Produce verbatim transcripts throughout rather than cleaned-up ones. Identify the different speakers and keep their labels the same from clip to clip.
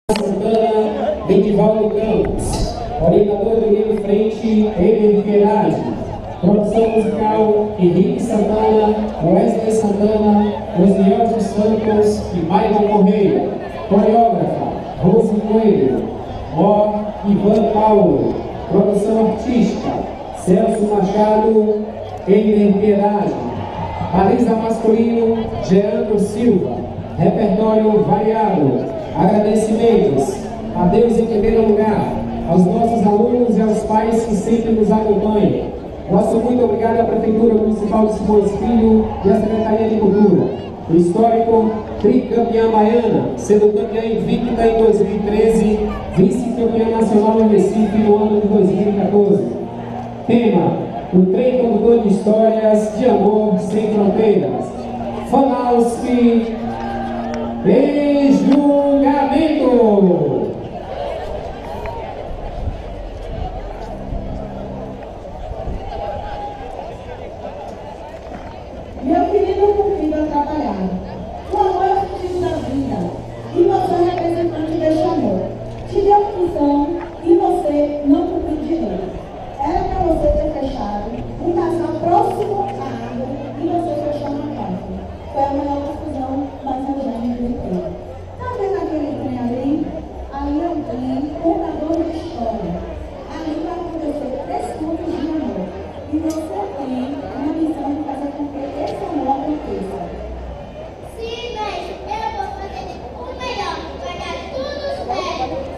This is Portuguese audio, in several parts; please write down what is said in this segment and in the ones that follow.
Speaker 1: Santana, Benivaldo Campos, orientador do Guilherme Frente, Eber Queirage, produção musical, Henrique Santana, Wesley Santana, Osniel dos Santos e Maicon Correia, coreógrafa, Rose Coelho, Ó, Ivan Paulo, produção artística, Celso Machado, Eber Queirage, baliza masculino, Geandro Silva, repertório variado. Agradecimentos a Deus em primeiro lugar, aos nossos alunos e aos pais que sempre nos acompanham. Nosso muito obrigado à Prefeitura Municipal de Simões Filho e à Secretaria de Cultura. O histórico tricampeã baiana, sendo campeã invicta em dois mil e treze, vice-campeã nacional em Recife no ano de dois mil e quatorze. Tema: o trem condutor de histórias de amor sem fronteiras. Fanalski em julgamento.
Speaker 2: Meu querido cupido atrapalhado, o amor é o sentido da vida, e você é representante deste amor. Te deu função e você não cumpriu direito. Era para você ter fechado um casal próximo à água e você fechou na porta. Foi a maior confusão, mas eu já me aguentei. Tá vendo aquele trem ali? Ali é um trem contador de história. Ali vai acontecer três pontos de amor. E você tem uma missão de fazer com que esse amor aconteça.
Speaker 3: Sim, mestre, eu vou fazer o melhor, vai dar tudo certo.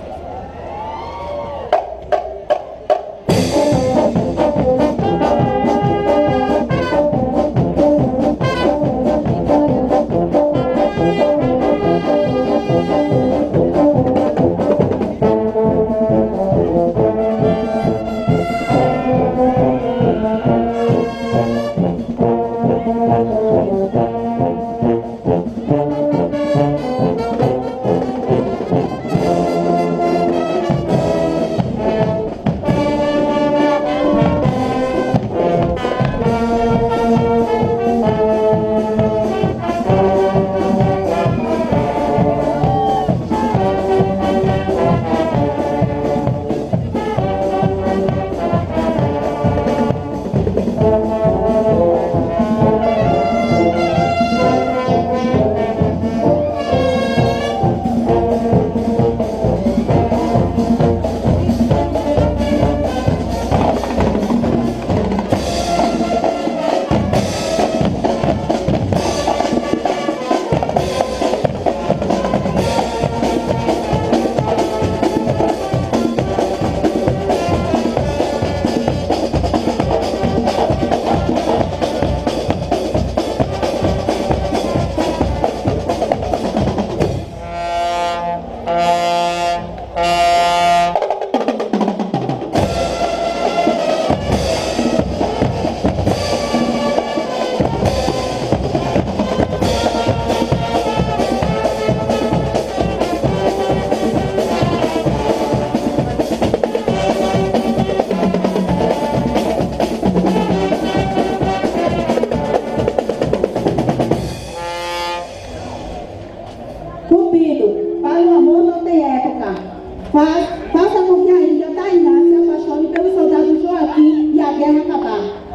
Speaker 2: Cupido, para o amor não tem época. Faz, faça com que a ilha Tainá se apaixone pelo soldado Joaquim e a guerra acabar.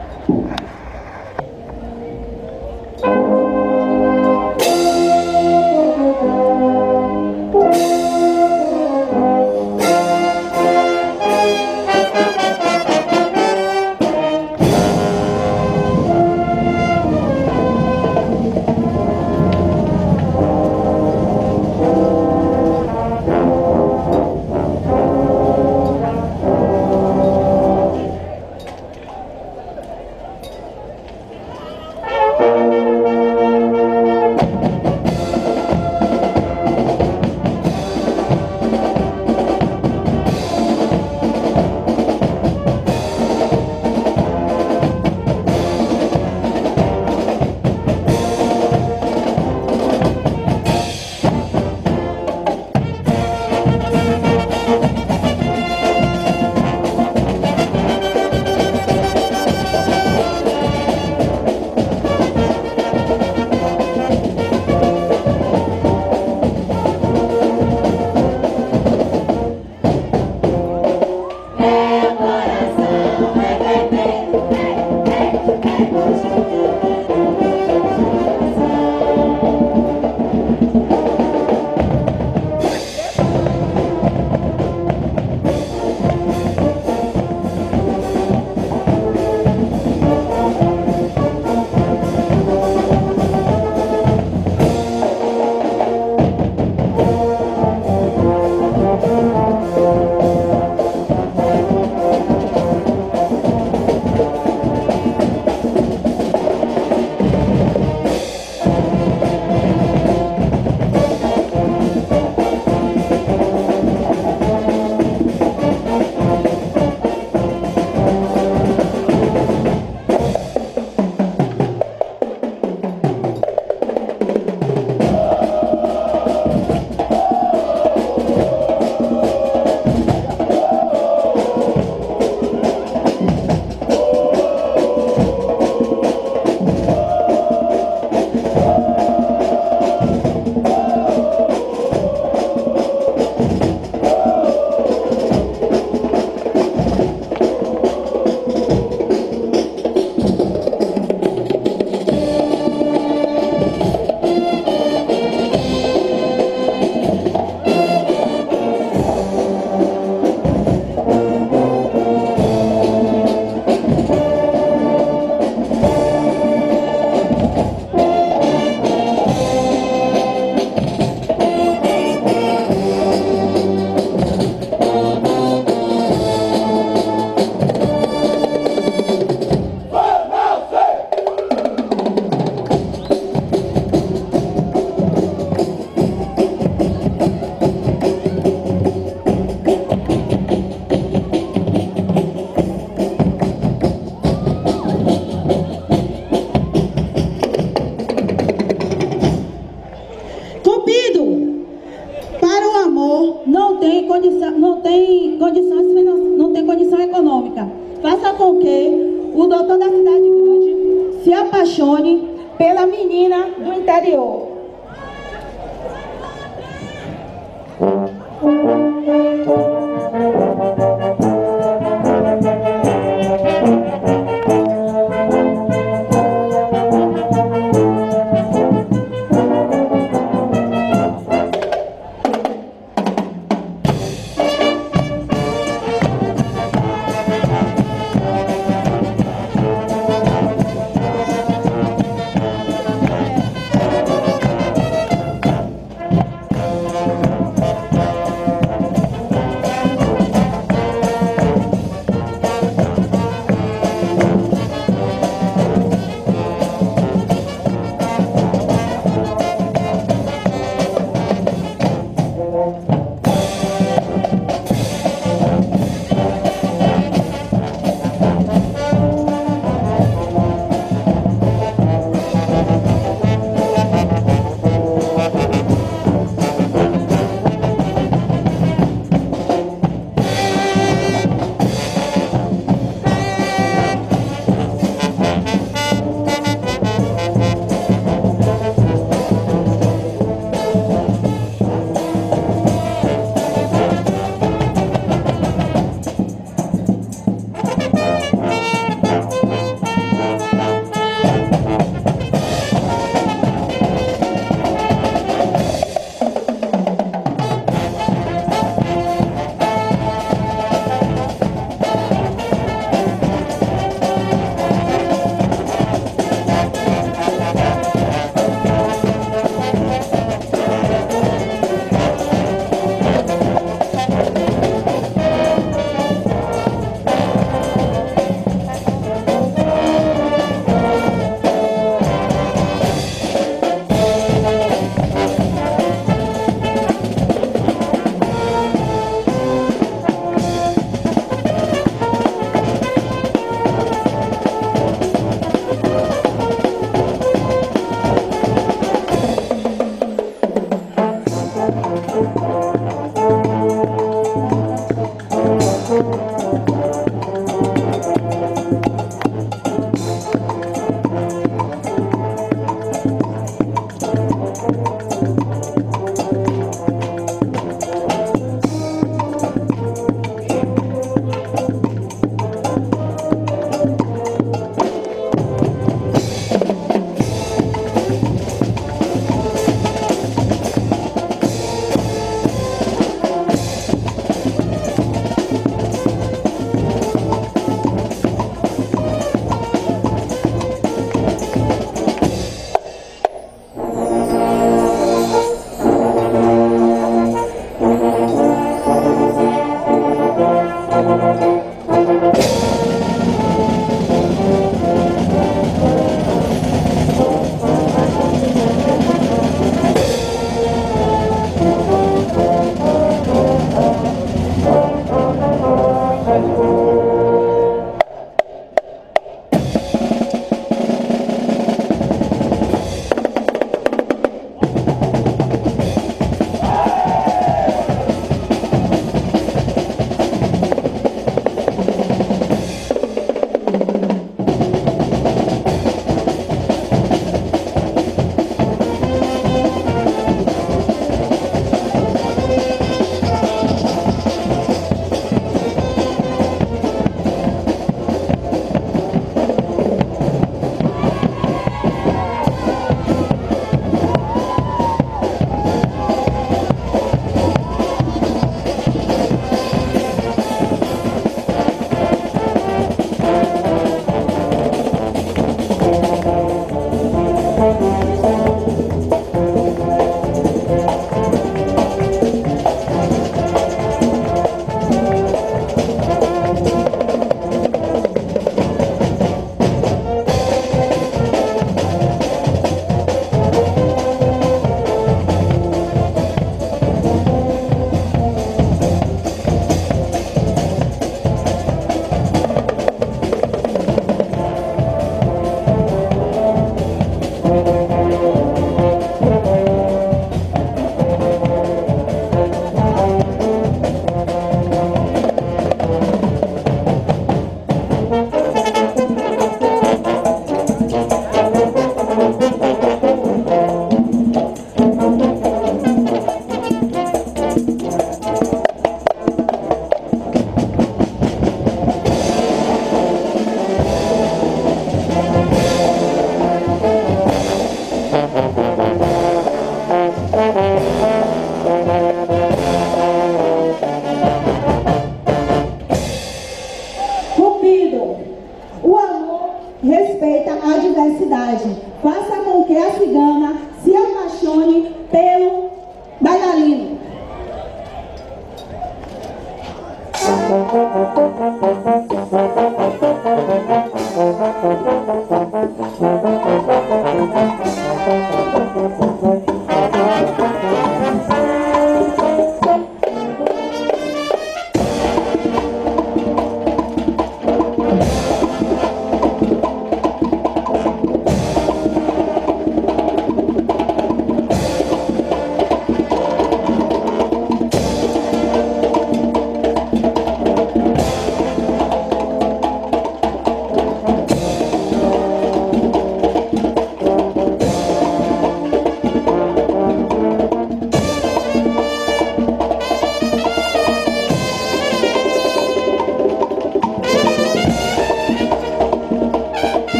Speaker 2: condição, não tem condições finan- não tem condição econômica. Faça com que o doutor da cidade grande se apaixone pela menina do interior.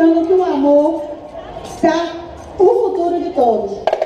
Speaker 2: mostrando que o amor está o futuro de todos.